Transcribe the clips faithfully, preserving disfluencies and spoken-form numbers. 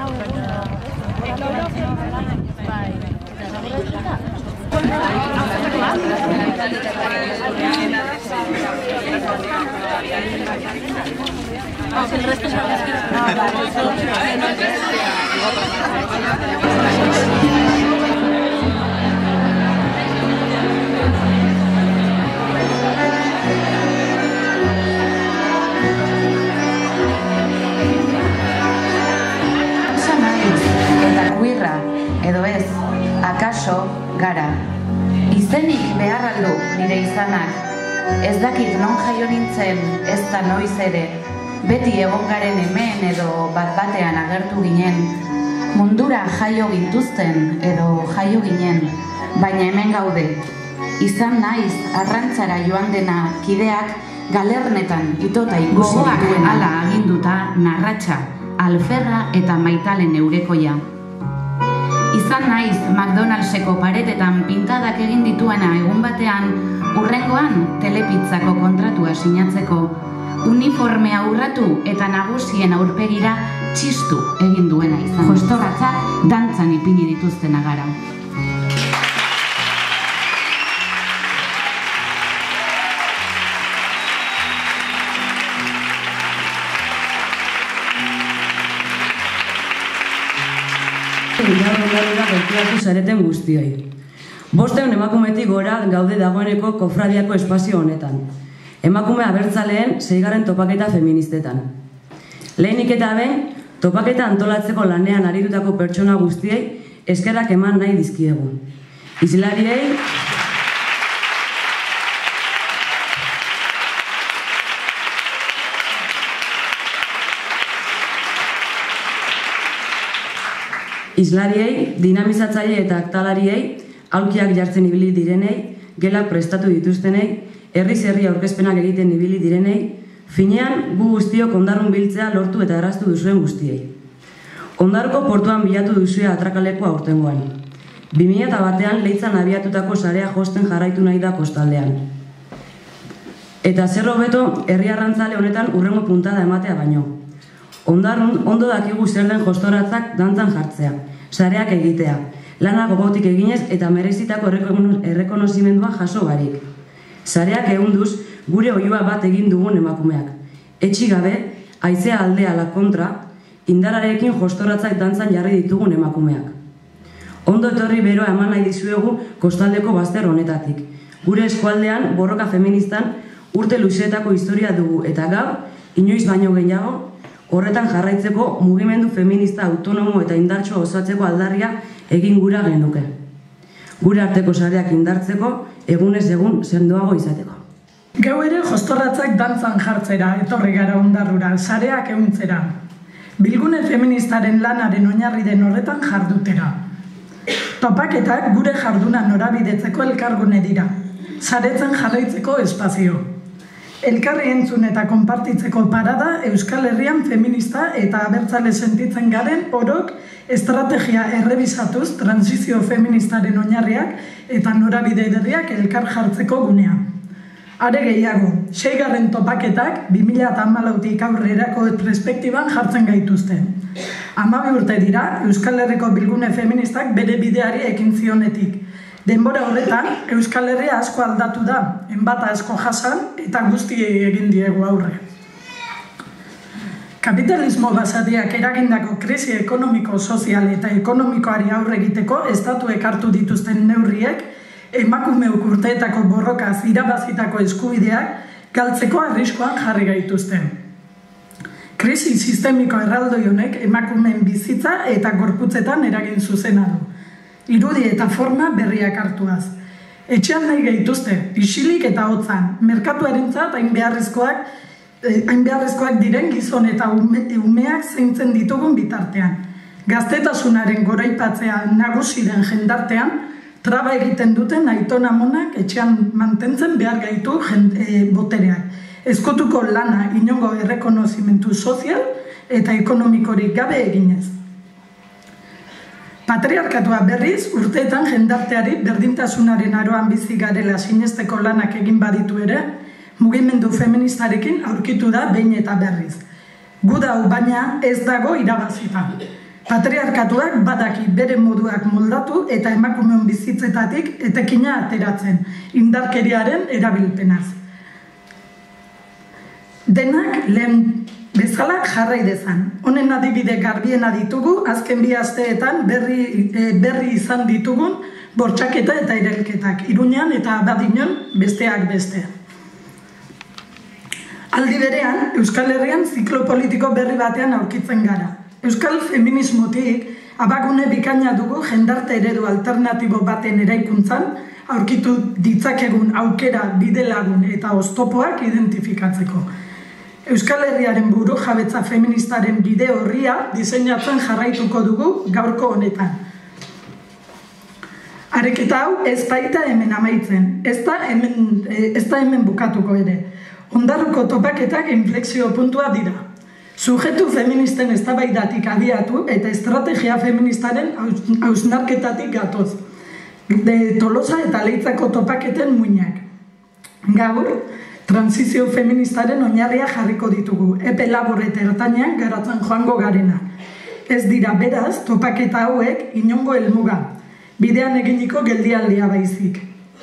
Edo ez, akaso gara. Izenik behar aldu nire izanak. Ez dakit non jaio nintzen, ez da noiz ere. Beti egon garen hemen edo bat batean agertu ginen. Mundura jaio gintuzten edo jaio ginen. Baina hemen gaude. Izan naiz arrantzara joan dena kideak galernetan itota ikusi dituen. Gogoak ala aginduta narratxa, alferra eta maitalen eurekoia. Izan naiz McDonaldseko paretetan pintadak egin dituena egun batean, hurrengoan telepizzako kontratua sinatzeko, uniformea urratu eta nagusien aurpegira txistu egin duena izan. Jostoratzak dantzan ipini dituztena gara. Gaur gerturatu zareten guztioi. Bosteun emakumetik gora gaude dagoeneko kofradiako espazio honetan. Emakume abertzaleen seigarren topaketa feministetan. Lehenik eta behin, topaketa antolatzeko lanean aritutako pertsona guztiei eskerrak eman nahi dizkiegu. Hizlariei, Islariei, dinamizatzaile eta aktalariei, aulkiak jartzen ibili direnei, gelak prestatu dituztenei, herriz herri aurkezpenak egiten ibili direnei, finean gu guztiok Ondarrun biltzea lortu eta erraztu duzuen guztiei. Ondarruko portuan bilatu duzue atrakaleko aurtengoan. bi mila batean Leitzan abiatutako sarea josten jarraitu nahi da kostaldean. Eta zer hobeto herri arrantzale honetan hurrengo puntada ematea baino. Ondarrun ondo dakigu zer den jostoratzak dantzan jartzea, sareak egitea, lana gogotik eginez eta merezitako errekonozimendua jaso barik. Sareak ehunduz gure oiua bat egin dugun emakumeak. Etxi gabe, haizea aldea la kontra, indararekin jostoratzak dantzan jarri ditugun emakumeak. Ondo etorri beroa eman nahi dizuegu kostaldeko bazter honetatik. Gure eskualdean borroka feministan urte luzeetako historia dugu eta gaur, inoiz baino gehiago, horretan jarraitzeko mugimendu feminista autonomo eta indartxo osatzeko aldarria egin gura genuke. Gure arteko sareak indartzeko, egunez egun sendoago izateko. Geu ere jostorratzak dantzan jartzera, etorri gara Ondarrura, sareak ehuntzera. Bilgune feministaren lanaren oinarri den horretan jardutera. Topaketak gure jarduna norabidetzeko elkargune dira, saretzen jarraitzeko espazio. Elkarri entzun eta konpartitzeko parada Euskal Herrian feminista eta abertzale sentitzen garen orok estrategia errebisatuz transizio feministaren oinarriak eta norabide berriak elkar jartzeko gunea. Are gehiago, seigarren topaketak bi mila hamalautik aurrerako perspektiban jartzen gaituzte. Hamabi urte dira Euskal Herriko bilgune feministak bere bideari ekin zionetik. Denbora horretan, Euskal Herria asko aldatu da, enbata asko jasan eta guztiei egin diegu aurre. Kapitalismo basatiak eragindako krisi ekonomiko, sozial eta ekonomikoari aurre egiteko estatuek hartu dituzten neurriek, emakumeuk urteetako borrokaz irabazitako eskubideak galtzeko arriskoan jarri gaituzten. Krisi sistemiko erraldoi honek emakumeen bizitza eta gorputzetan eragin zuzena du. Irudi eta forma berriak hartuaz. Etxean nahi gaituzte, isilik eta hotzan, merkatuarentzat hain beharrezkoak, hain beharrezkoak diren gizon eta umeak zeintzen ditugun bitartean. Gaztetasunaren goraipatzea nagusi den jendartean, traba egiten duten aiton-amonak etxean mantentzen behar gaitu botereak. Ezkutuko lana inongo errekonozimentu sozial eta ekonomikorik gabe eginez. Patriarkatua berriz, urteetan jendarteari berdintasunaren aroan bizi garela sinesteko lanak egin baditu ere, mugimendu feministarekin aurkitu da behin eta berriz. Gu dau baina ez dago irabazita. Patriarkatuak badaki bere moduak moldatu eta emakumeon bizitzetatik etekina ateratzen, indarkeriaren erabilpenaz. Denak lehen bezala jarrai dezan. Honen adibide garbiena ditugu, azken bi asteetan berri, e, berri izan ditugun bortxaketa eta irailketak, Iruñean eta Abadiñon besteak beste. Aldi berean, Euskal Herrian ziklo politiko berri batean aurkitzen gara. Euskal feminismotik abagune bikaina dugu jendarte eredu alternatibo baten eraikuntzan aurkitu ditzakegun aukera, bidelagun eta oztopoak identifikatzeko. Euskal Herriaren buru jabetza feministaren bide horria diseinatzen jarraituko dugu gaurko honetan. Areketa hau ez baita hemen amaitzen, ez da hemen, ez da hemen bukatuko ere. Ondarruko topaketak inflexio puntua dira. Sujetu feministen eztabaidatik abiatu eta estrategia feministaren hausnarketatik gatoz. De Tolosa eta Leitzako topaketen muinak. Gaur, transizio feministaren oinarria jarriko ditugu, epe labur eta ertainean garatzen joango garena. Ez dira beraz, topaketa hauek inongo helmuga, bidean eginiko geldialdia baizik.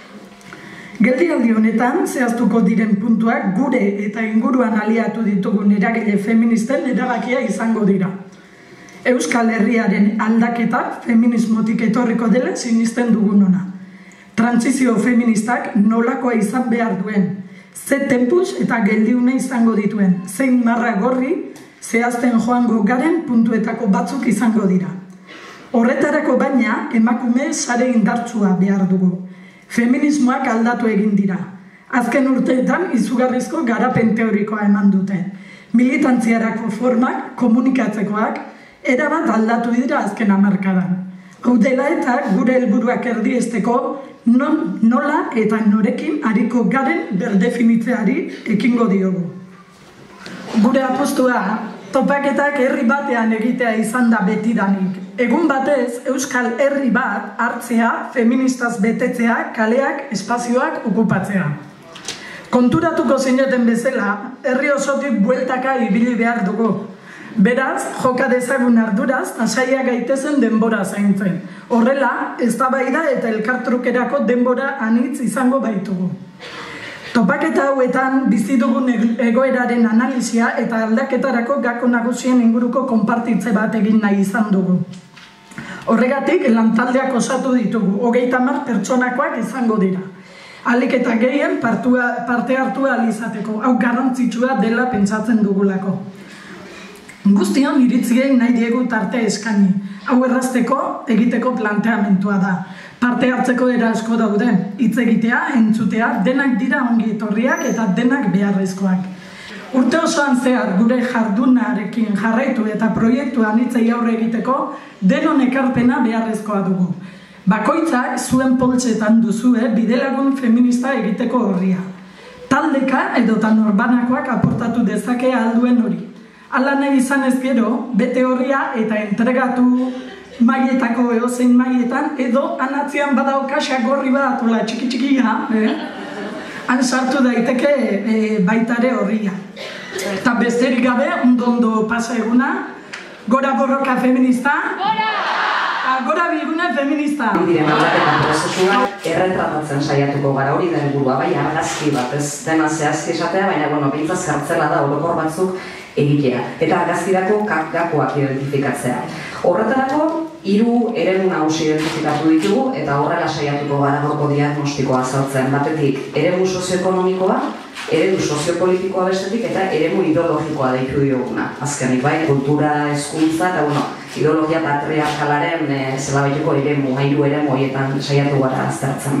Geldialdi honetan, zehaztuko diren puntuak gure eta inguruan aliatu ditugun eragile feministen erabakia izango dira. Euskal Herriaren aldaketa feminismotik etorriko dela sinisten dugun ona. Transizio feministak nolakoa izan behar duen, ze tempus eta geldiune izango dituen, zein marra gorri zehazten joango garen puntuetako batzuk izango dira. Horretarako baina emakume sare indartsua behar dugu. Feminismoak aldatu egin dira. Azken urteetan izugarrizko garapen teorikoa eman dute. Militantziarako formak, komunikatzekoak, erabat aldatu dira azken hamarkadan. Hau dela eta gure helburuak erdiesteko non, nola eta norekin ariko garen berdefinitzeari ekingo diogu. Gure apostua, topaketak herri batean egitea izan da betidanik. Egun batez, Euskal Herri bat hartzea, feministaz betetzea, kaleak, espazioak okupatzea. Konturatuko zineten bezala, herri osotik bueltaka ibili behar dugu. Beraz, joka dezagun arduraz, asaia gaitezen denbora zaintzen. Horrela, eztabaida eta elkartrukerako denbora anitz izango baitugu. Topaketa hauetan bizi dugun egoeraren analizia eta aldaketarako gako nagusien inguruko konpartitze bat egin nahi izan dugu. Horregatik, lantaldeak osatu ditugu, hogeita hamar pertsonakoak izango dira. Ahalik eta gehien parte hartu ahal izateko, hau garrantzitsua dela pentsatzen dugulako. Guztion iritziei nahi diegu tarte eskaini, hau errazteko egiteko planteamentua da. Parte hartzeko era asko daude, hitz egitea, entzutea, denak dira ongi etorriak eta denak beharrezkoak. Urte osoan zehar gure jardunarekin jarraitu eta proiektuan hitzei aurre egiteko denon ekarpena beharrezkoa dugu. Bakoitzak zuen poltsetan duzue bidelagun feminista egiteko horria. Taldeka edota norbanakoak aportatu dezake alduen hori. Hala nahi izan ez gero, bete horria eta entregatu mailetako eozein maietan edo anatzean badaukasak gorri bat ola txiki-txikia, eh? Han sartu daiteke e, baitare horria. Eta besterik gabe, ondo-ondo pasa eguna, gora borroka feminista, gora! Gora bilgune feminista. Diren aldaketa prozesua erretratatzen saiatuko gara, hori da helburua, bai argazki bat, ez dena zehazki esatea, baina bueno, bintzaz kartzela da orokor batzuk egitea. Eta argazkirako gakoak identifikatzea. Horretarako, hiru eremu nagusi identifikatu ditugu eta horrela saiatuko gara gaurko diagnostikoa azaltzen. Batetik, eremu sozioekonomikoa, eredu soziopolitikoa bestetik eta eremu ideologikoa deitu dioguna. Azkenik bai, kultura, hezkuntza eta bueno, ideologia patriarkalaren e, zelabaiteko eremu, hiru eremu horietan saiatu gara aztertzen.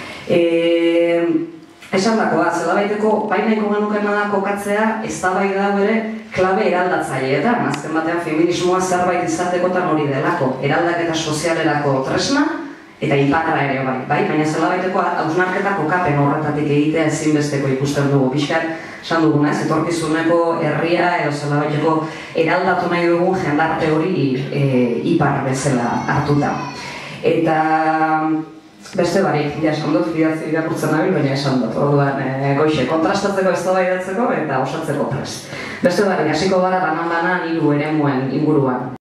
E, Esan dakoa, zelabaiteko bainaiko genukena da kokatzea eztabaida hau ere klabe eraldatzaileetan. Azken batean feminismoa zerbait izatekotan hori delako, eraldaketa sozialerako tresna eta inparra ere bai, bai? Baina zelabaiteko hausnarketa kokapen horretatik egitea ezinbesteko ikusten dugu. Pixkat, esan duguna, ez, etorkizuneko herria edo zelabaiteko eraldatu nahi dugun jendarte hori e, ipar bezala hartuta. Eta beste barik, ja esan dut, bidatzi irakurtzen nabil, baina esan dut, orduan e, goixe, kontrastatzeko eztabaidatzeko eta osatzeko prest. Beste barik, hasiko gara banan-banan hiru eremuen inguruan.